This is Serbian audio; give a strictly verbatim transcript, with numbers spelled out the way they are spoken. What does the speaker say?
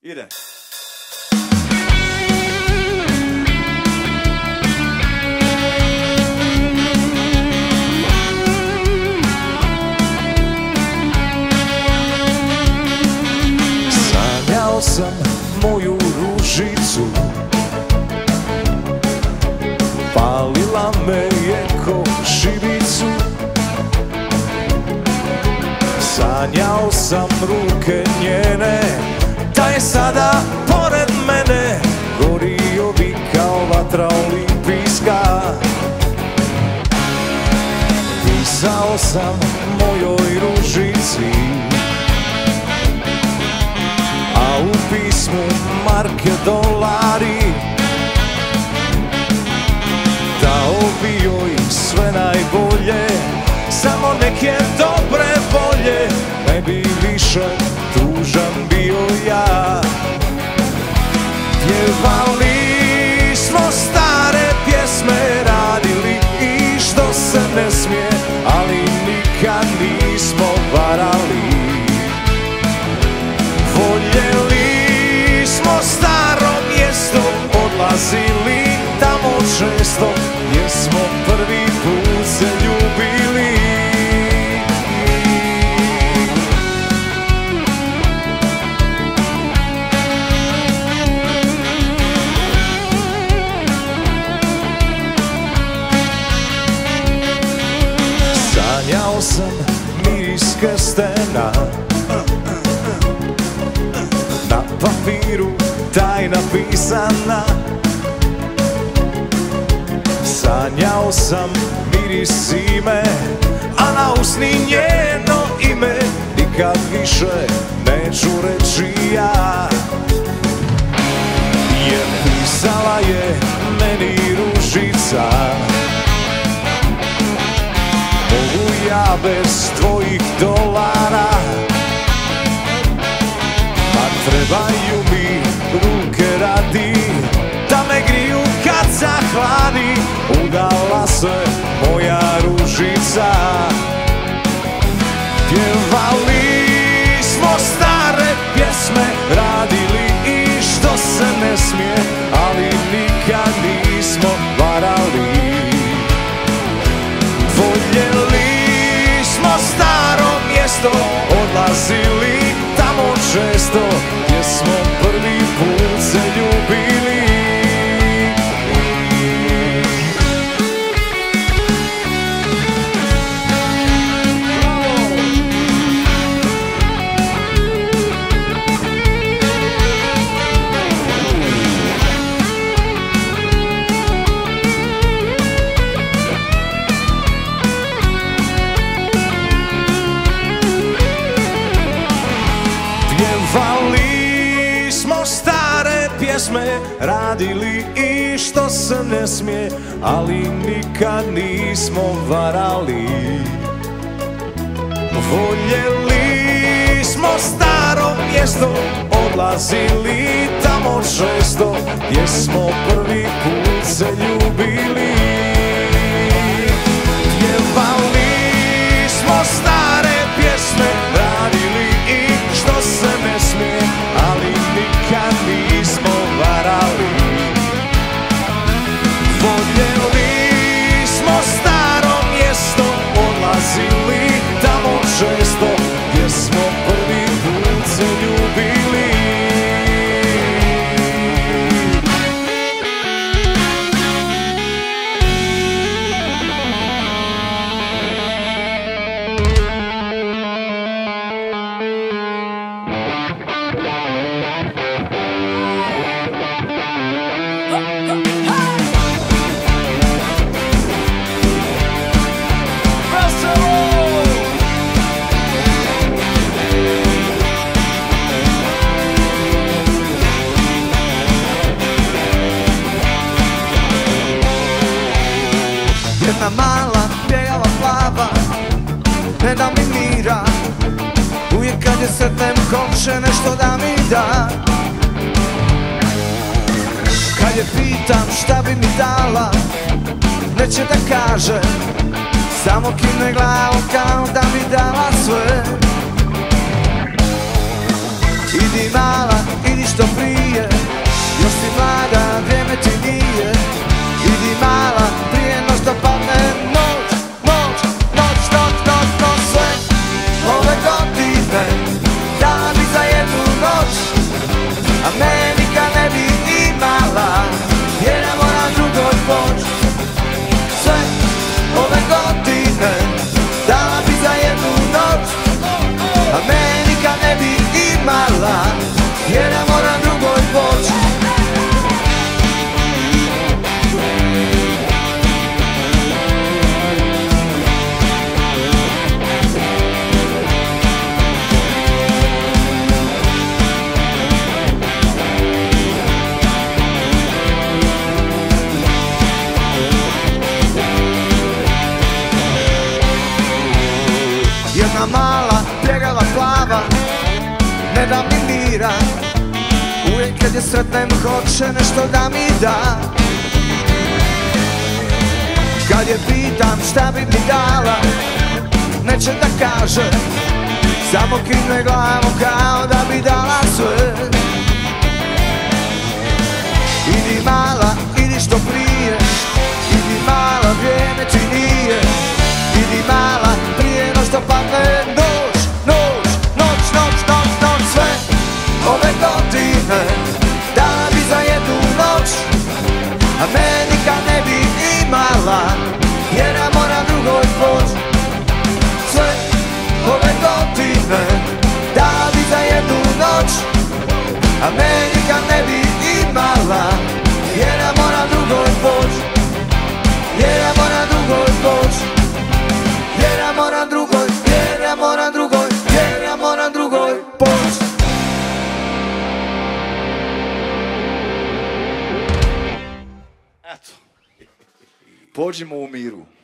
Ide. Sanjao sam moju ružicu, palila me je ko živicu. Sanjao sam ruke njene, da je sada pored mene, gorio bi kao vatra olimpijska. Pisao sam mojoj ružici, a u pismu marke dolari. Dao bi joj sve najbolje, samo neke dobre volje, ne bi više tužan bio ja. Pjevali smo stare pjesme, radili i što se ne smije, ali nikad nismo varali. Voljeli smo staro mjesto, odlazili tamo često, jer smo prvi put se ljubili. Sanjao sam miris krstena, na papiru taj napisana. Sanjao sam miris ime, a na usni njeno ime, nikad više neću reći ja. Jer pisala je meni ružica, mogu ja bez tvojih dolara, a trebaju mi ruke radi, da me griju kad zahladi. Udala se moja ružica. Pjevali smo stare pjesme, radili i što se ne smije, ali nikad nismo varali. Voljeli smo staro mjesto, odlazili tamo često, gdje smo prvi put se ljubili. Pjevali smo stare pjesme, radili i što se ne smije, ali nikad nismo varali. Voljeli smo staro mjesto, odlazili tamo često, gdje smo prvi put se ljubili. Pjevali smo stare pjesme, radili i što se ne smije, ali nikad nismo varali. Voljeli smo staro mjesto, odlazili tamo često, gdje smo prvi put se ljubili. Jedna mala, bijela plava, ne da mi mira, uvijek kad je sretnem hoće nešto da mi da. Kad je pitam šta bi mi dala, neće da kaže, samo kimne glavom kao da mi dala sve. Idi mala, idi što prije, još si mlada, vrijeme ti nije. Idi mala, prije no što padne noć, noć, noć, noć, noć, noć. Sve ove godine dala bi za jednu noć, a Amerika ne bi imala, jer ja moram drugoj poć. Sve ove godine dala bi za jednu noć, Amerika ne bi imala, jer ja moram drugoj poć. Jedna mala, pjegava plava, ne da mi mira, uvijek kad je sretnem hoće nešto da mi da. Kad je pitam šta bi mi dala, neće da kaže, samo kine glavom kao da bi dala sve. Idi mala, idi što prije, idi mala, vrijeme ti nije. Idi mala, prije no što padne noć, noć, noć, noć, noć, noć. Sve ove godine dala bi za jednu noć, Amerika ne bi imala, jer ja moram drugoj poć. Sve ove godine dala bi za jednu noć, Amerika ne bi imala, jer ja moram drugoj poć. Jer ja moram drugoj poć. Jer ja moram drugoj, jer ja moram drugoj, jer ja moram drugoj poć. Eto. Pođimo u miru.